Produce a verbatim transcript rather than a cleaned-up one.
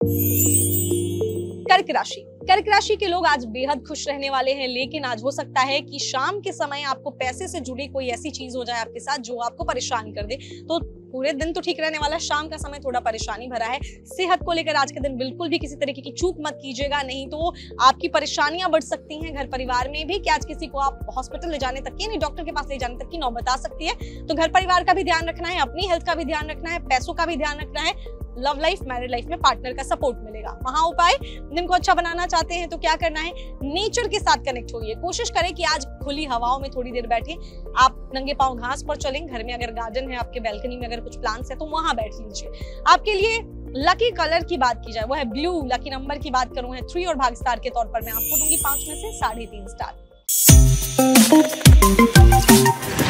कर्क राशि। कर्क राशि के लोग आज बेहद खुश रहने वाले हैं, लेकिन आज हो सकता है कि शाम के समय आपको पैसे से जुड़ी कोई ऐसी चीज हो जाए आपके साथ जो आपको परेशान कर दे। तो पूरे दिन तो ठीक रहने वाला, शाम का समय थोड़ा परेशानी भरा है। सेहत को लेकर आज के दिन बिल्कुल भी किसी तरीके की चूक मत कीजिएगा, नहीं तो आपकी परेशानियां बढ़ सकती हैं। घर परिवार में भी कि आज किसी को आप हॉस्पिटल ले जाने तक की, नहीं डॉक्टर के पास ले जाने तक की नौबत आ सकती है। तो घर परिवार का भी ध्यान रखना है, अपनी हेल्थ का भी ध्यान रखना है, पैसों का भी ध्यान रखना है। लव लाइफ, मैरिड लाइफ में पार्टनर का सपोर्ट मिलेगा। वहां उपाय, दिन को अच्छा बनाना चाहते हैं तो क्या करना है, नेचर के साथ कनेक्ट होइए। कोशिश करें कि आज खुली हवाओं में थोड़ी देर बैठे। आप नंगे पांव घास पर चलें, घर में अगर गार्डन है, आपके बैल्कनी में अगर कुछ प्लांट्स है तो वहां बैठ लीजिए। आपके लिए लकी कलर की बात की जाए वो है ब्लू। लकी नंबर की बात करूं है थ्री और भाग स्टार के तौर पर मैं आपको दूंगी पांच में से साढ़े तीन स्टार।